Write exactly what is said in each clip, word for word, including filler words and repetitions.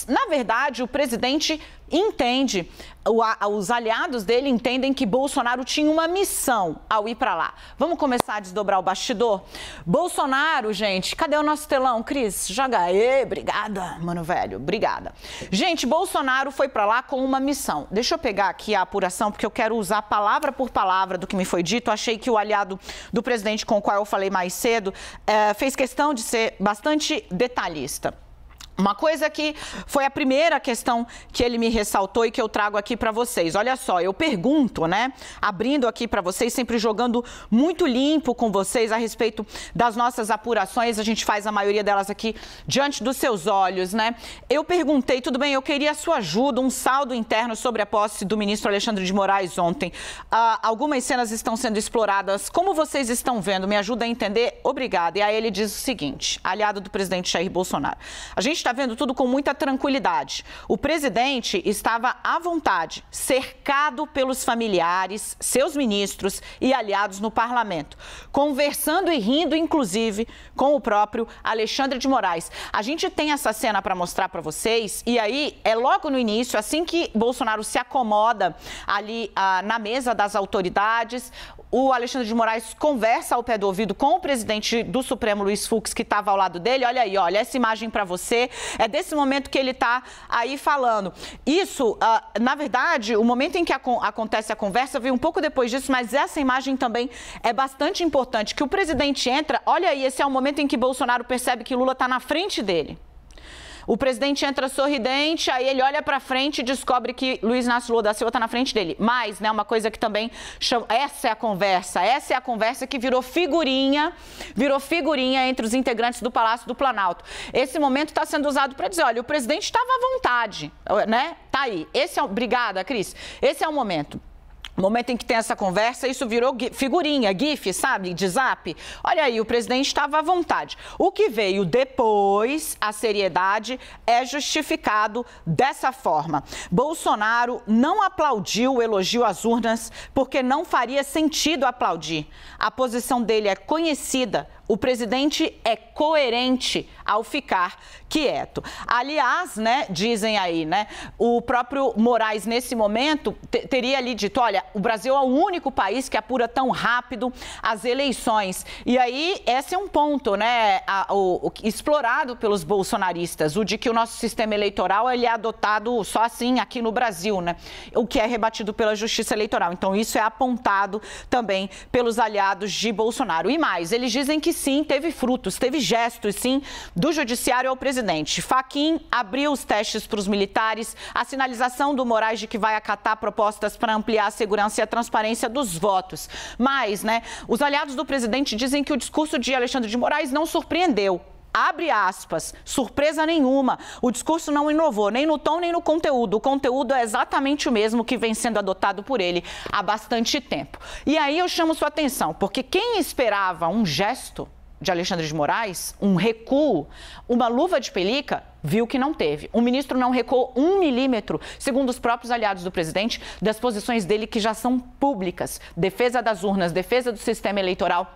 na verdade, o presidente entende, os aliados dele entendem que Bolsonaro tinha uma missão ao ir para lá. Vamos começar a desdobrar o bastidor? Bolsonaro, gente, cadê o nosso telão, Cris? Joga aí, obrigada, mano velho, obrigada. Gente, Bolsonaro foi para lá com uma missão. Deixa eu pegar aqui a apuração, porque eu quero usar palavra por palavra do que me foi dito. Achei que o aliado do presidente com o qual eu falei mais cedo eh, fez questão de ser bastante detalhista. Uma coisa que foi a primeira questão que ele me ressaltou e que eu trago aqui para vocês. Olha só, eu pergunto, né, abrindo aqui para vocês, sempre jogando muito limpo com vocês a respeito das nossas apurações, a gente faz a maioria delas aqui diante dos seus olhos, né? Eu perguntei, tudo bem, eu queria a sua ajuda, um saldo interno sobre a posse do ministro Alexandre de Moraes ontem. Ah, algumas cenas estão sendo exploradas, como vocês estão vendo? Me ajuda a entender? Obrigada. E aí ele diz o seguinte, aliado do presidente Jair Bolsonaro, a gente está Está vendo tudo com muita tranquilidade. O presidente estava à vontade, cercado pelos familiares, seus ministros e aliados no parlamento, conversando e rindo, inclusive, com o próprio Alexandre de Moraes. A gente tem essa cena para mostrar para vocês, e aí é logo no início, assim que Bolsonaro se acomoda ali ah, na mesa das autoridades, o Alexandre de Moraes conversa ao pé do ouvido com o presidente do Supremo, Luiz Fux, que estava ao lado dele. Olha aí, olha essa imagem para você. É desse momento que ele está aí falando. Isso, uh, na verdade, o momento em que a, acontece a conversa veio um pouco depois disso, mas essa imagem também é bastante importante, que o presidente entra, olha aí, esse é o momento em que Bolsonaro percebe que Lula está na frente dele. O presidente entra sorridente, aí ele olha para frente e descobre que Luiz Inácio Lula da Silva está na frente dele. Mas, né, uma coisa que também chama, essa é a conversa, essa é a conversa que virou figurinha, virou figurinha entre os integrantes do Palácio do Planalto. Esse momento está sendo usado para dizer, olha, o presidente estava à vontade, né? Tá aí. Esse é, obrigada, Cris. Esse é o momento. No momento em que tem essa conversa, isso virou figurinha, gif, sabe, de zap. Olha aí, o presidente estava à vontade. O que veio depois, a seriedade, é justificado dessa forma. Bolsonaro não aplaudiu o elogio às urnas porque não faria sentido aplaudir. A posição dele é conhecida. O presidente é coerente ao ficar quieto. Aliás, né, dizem aí, né, o próprio Moraes, nesse momento, teria ali dito, olha, o Brasil é o único país que apura tão rápido as eleições. E aí, esse é um ponto, né, a, o, o, explorado pelos bolsonaristas, o de que o nosso sistema eleitoral ele é adotado só assim aqui no Brasil, né, o que é rebatido pela Justiça Eleitoral. Então, isso é apontado também pelos aliados de Bolsonaro. E mais, eles dizem que sim, teve frutos, teve gestos, sim, do judiciário ao presidente. Fachin abriu os testes para os militares, a sinalização do Moraes de que vai acatar propostas para ampliar a segurança e a transparência dos votos. Mas, né, os aliados do presidente dizem que o discurso de Alexandre de Moraes não surpreendeu. Abre aspas, surpresa nenhuma, o discurso não inovou, nem no tom nem no conteúdo, o conteúdo é exatamente o mesmo que vem sendo adotado por ele há bastante tempo. E aí eu chamo sua atenção, porque quem esperava um gesto de Alexandre de Moraes, um recuo, uma luva de pelica, viu que não teve. O ministro não recuou um milímetro, segundo os próprios aliados do presidente, das posições dele que já são públicas, defesa das urnas, defesa do sistema eleitoral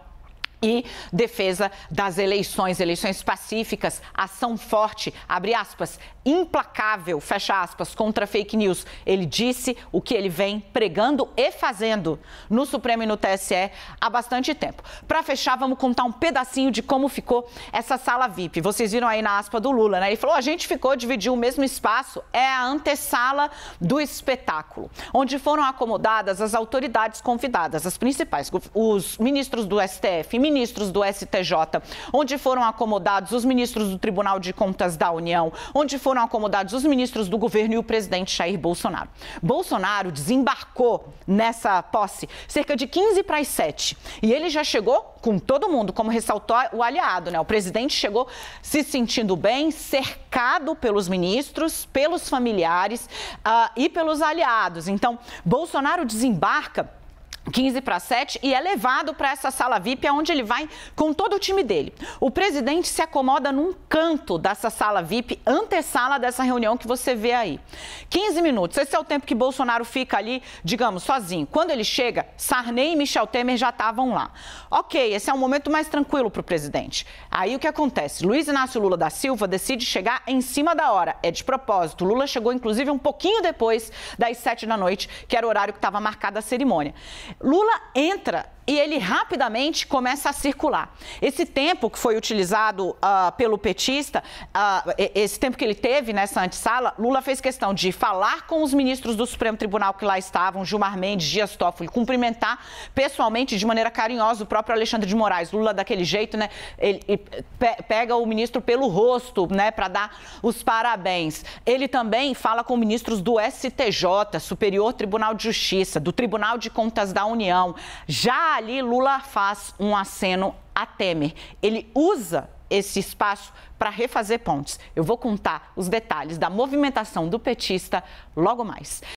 e defesa das eleições, eleições pacíficas, ação forte, abre aspas, implacável, fecha aspas, contra fake news. Ele disse o que ele vem pregando e fazendo no Supremo e no T S E há bastante tempo. Para fechar, vamos contar um pedacinho de como ficou essa sala V I P. Vocês viram aí na aspa do Lula, né? Ele falou, a gente ficou, dividiu o mesmo espaço, é a antessala do espetáculo, onde foram acomodadas as autoridades convidadas, as principais, os ministros do S T F, ministros do S T J, onde foram acomodados os ministros do Tribunal de Contas da União, onde foram acomodados os ministros do governo e o presidente Jair Bolsonaro. Bolsonaro desembarcou nessa posse cerca de quinze para as sete e ele já chegou com todo mundo, como ressaltou o aliado, né? O presidente chegou se sentindo bem, cercado pelos ministros, pelos familiares uh, e pelos aliados. Então, Bolsonaro desembarca quinze para sete, e é levado para essa sala V I P, onde ele vai com todo o time dele. O presidente se acomoda num canto dessa sala V I P, antessala dessa reunião que você vê aí. quinze minutos, esse é o tempo que Bolsonaro fica ali, digamos, sozinho. Quando ele chega, Sarney e Michel Temer já estavam lá. Ok, esse é um momento mais tranquilo para o presidente. Aí o que acontece? Luiz Inácio Lula da Silva decide chegar em cima da hora. É de propósito. Lula chegou, inclusive, um pouquinho depois das sete da noite, que era o horário que estava marcada a cerimônia. Lula entra e ele rapidamente começa a circular. Esse tempo que foi utilizado uh, pelo petista, uh, esse tempo que ele teve nessa antessala, Lula fez questão de falar com os ministros do Supremo Tribunal que lá estavam, Gilmar Mendes, Dias Toffoli, cumprimentar pessoalmente, de maneira carinhosa, o próprio Alexandre de Moraes. Lula, daquele jeito, né, ele, ele pega o ministro pelo rosto, né, para dar os parabéns. Ele também fala com ministros do S T J, Superior Tribunal de Justiça, do Tribunal de Contas da União. Já ali, Lula faz um aceno a Temer. Ele usa esse espaço para refazer pontes. Eu vou contar os detalhes da movimentação do petista logo mais.